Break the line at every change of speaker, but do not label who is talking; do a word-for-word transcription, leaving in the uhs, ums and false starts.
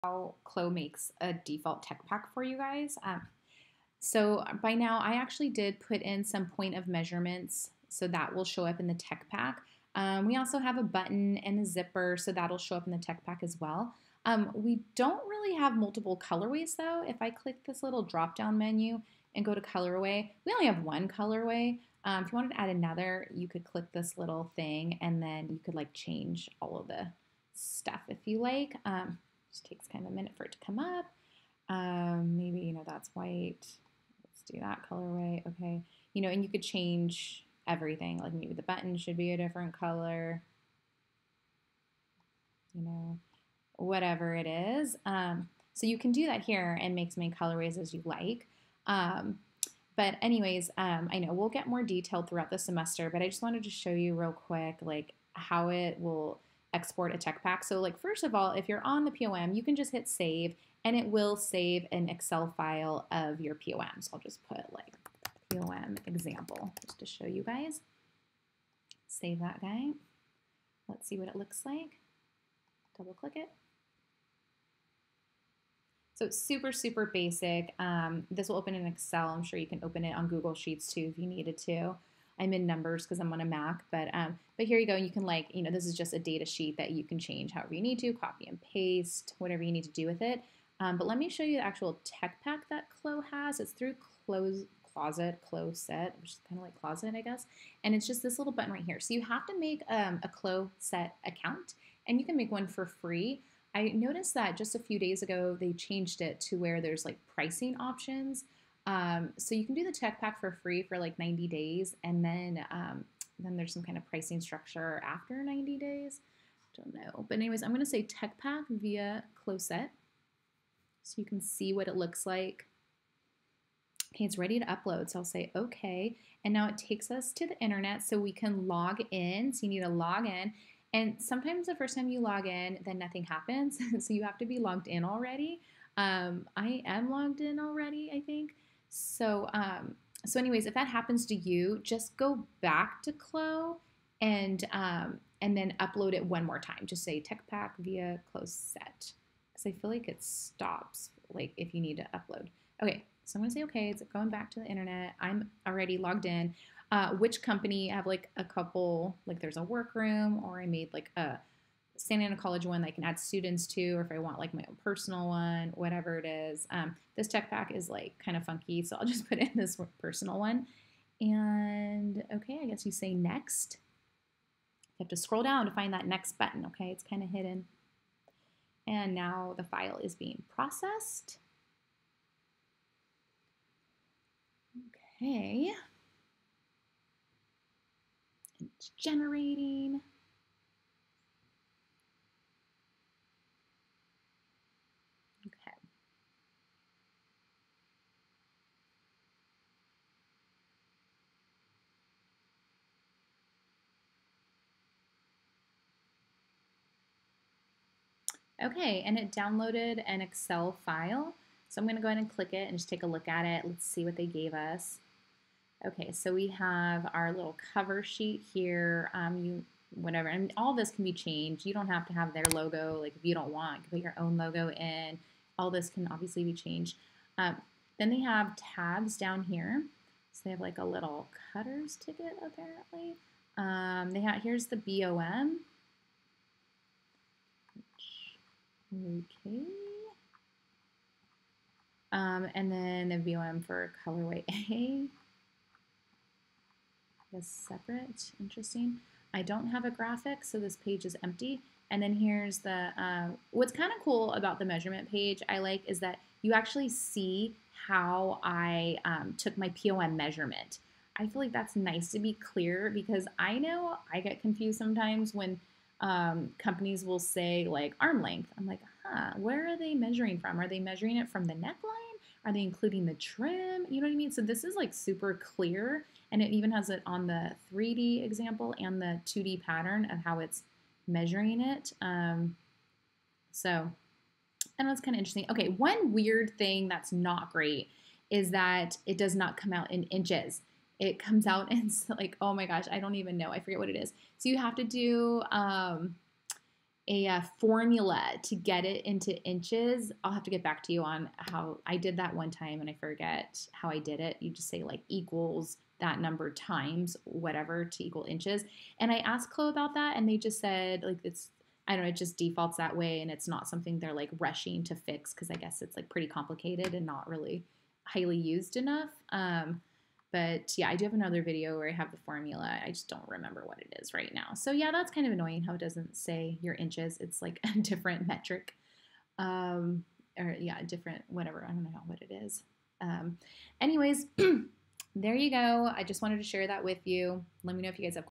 how C L O makes a default tech pack for you guys. Um, so by now, I actually did put in some point of measurements, so that will show up in the tech pack. Um, we also have a button and a zipper, so that'll show up in the tech pack as well. Um, we don't really have multiple colorways though. If I click this little drop-down menu and go to colorway, we only have one colorway. Um, if you wanted to add another, you could click this little thing and then you could like change all of the stuff if you like. Um, just takes kind of a minute for it to come up. Um, maybe, you know, that's white. Let's do that colorway. Okay. You know, and you could change everything. Like maybe the button should be a different color. You know, whatever it is. Um, so you can do that here and make as many colorways as you like. Um, but anyways, um, I know we'll get more detailed throughout the semester, but I just wanted to show you real quick, like how it will export a tech pack. So like, first of all, if you're on the P O M, you can just hit save and it will save an Excel file of your P O M. So I'll just put like P O M example just to show you guys. Save that guy. Let's see what it looks like. Double click it. So it's super, super basic. Um, this will open in Excel. I'm sure you can open it on Google Sheets too if you needed to. I'm in Numbers because I'm on a Mac, but um, but here you go. You can like, you know, this is just a data sheet that you can change however you need to, copy and paste, whatever you need to do with it. Um, but let me show you the actual tech pack that C L O has. It's through Close, Closet, Close Set, which is kind of like Closet, I guess. And it's just this little button right here. So you have to make um, a C L O Set account, and you can make one for free. I noticed that just a few days ago, they changed it to where there's like pricing options. Um, so you can do the tech pack for free for like ninety days, and then um, then there's some kind of pricing structure after ninety days. Don't know. But anyways, I'm going to say tech pack via C L O Set so you can see what it looks like. Okay, it's ready to upload. So I'll say okay. And now it takes us to the internet so we can log in. So you need to log in. And sometimes the first time you log in, then nothing happens. So you have to be logged in already. Um, I am logged in already, I think. So, um, so anyways, if that happens to you, just go back to C L O and um, and then upload it one more time. Just say tech pack via C L O Set, because I feel like it stops like if you need to upload. Okay, so I'm gonna say okay. It's going back to the internet. I'm already logged in. Uh, which company I have like a couple, like there's a workroom, or I made like a Santa Ana College one that I can add students to, or if I want like my own personal one, whatever it is. Um, this tech pack is like kind of funky, so I'll just put in this personal one. And okay, I guess you say next. You have to scroll down to find that next button, okay? It's kind of hidden. And now the file is being processed. Okay. It's generating. Okay. Okay, and it downloaded an Excel file. So I'm going to go ahead and click it and just take a look at it. Let's see what they gave us. Okay, so we have our little cover sheet here. Um, you whatever, and all this can be changed. You don't have to have their logo. Like if you don't want, you can put your own logo in. All this can obviously be changed. Um, then they have tabs down here. So they have like a little cutter's ticket apparently. Um, they have here's the B O M. Okay. Um, and then the B O M for colorway A. Is separate. Interesting. I don't have a graphic, so this page is empty. And then here's the, uh, what's kind of cool about the measurement page I like is that you actually see how I um, took my P O M measurement. I feel like that's nice to be clear because I know I get confused sometimes when um, companies will say like arm length. I'm like, huh, where are they measuring from? Are they measuring it from the neckline? Are they including the trim? You know what I mean? So this is like super clear. And it even has it on the three D example and the two D pattern of how it's measuring it. Um, so I know it's kind of interesting. Okay, one weird thing that's not great is that it does not come out in inches. It comes out in like, oh my gosh, I don't even know. I forget what it is. So you have to do um, a uh, formula to get it into inches. I'll have to get back to you on how I did that one time and I forget how I did it. You just say like equals that number times whatever to equal inches. And I asked Chloe about that and they just said like it's, I don't know, it just defaults that way and it's not something they're like rushing to fix because I guess it's like pretty complicated and not really highly used enough. Um, But yeah, I do have another video where I have the formula. I just don't remember what it is right now. So yeah, that's kind of annoying how it doesn't say your inches. It's like a different metric. Um, or yeah, a different whatever. I don't know what it is. Um, anyways, there you go. I just wanted to share that with you. Let me know if you guys have